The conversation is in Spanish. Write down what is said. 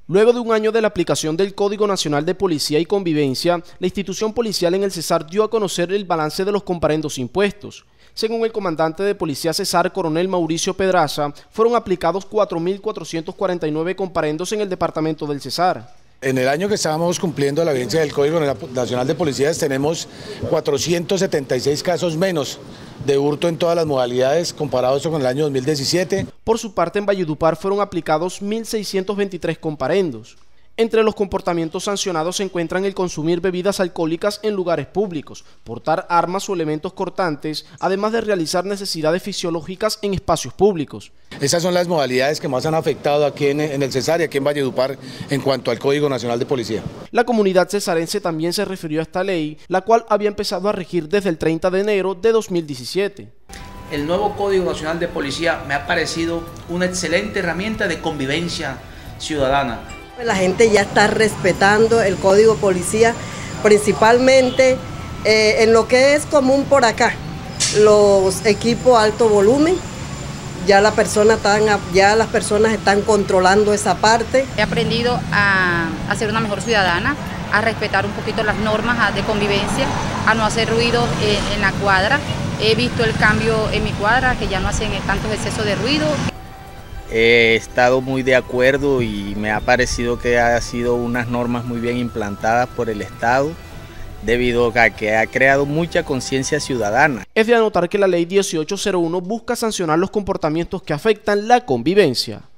Luego de un año de la aplicación del Código Nacional de Policía y Convivencia, la institución policial en el Cesar dio a conocer el balance de los comparendos impuestos. Según el comandante de Policía Cesar, coronel Mauricio Pedraza, fueron aplicados 4.449 comparendos en el departamento del Cesar. En el año que estábamos cumpliendo la vigencia del Código Nacional de Policías tenemos 476 casos menos de hurto en todas las modalidades comparado con el año 2017. Por su parte, en Valledupar fueron aplicados 1.623 comparendos. Entre los comportamientos sancionados se encuentran el consumir bebidas alcohólicas en lugares públicos, portar armas o elementos cortantes, además de realizar necesidades fisiológicas en espacios públicos. Esas son las modalidades que más han afectado aquí en el Cesar y aquí en Valledupar en cuanto al Código Nacional de Policía. La comunidad cesarense también se refirió a esta ley, la cual había empezado a regir desde el 30 de enero de 2017. El nuevo Código Nacional de Policía me ha parecido una excelente herramienta de convivencia ciudadana. La gente ya está respetando el Código Policía, principalmente en lo que es común por acá, los equipos alto volumen, ya las personas están controlando esa parte. He aprendido a ser una mejor ciudadana, a respetar un poquito las normas de convivencia, a no hacer ruido en la cuadra. He visto el cambio en mi cuadra, que ya no hacen tantos excesos de ruido. He estado muy de acuerdo y me ha parecido que han sido unas normas muy bien implantadas por el Estado, debido a que ha creado mucha conciencia ciudadana. Es de anotar que la ley 1801 busca sancionar los comportamientos que afectan la convivencia.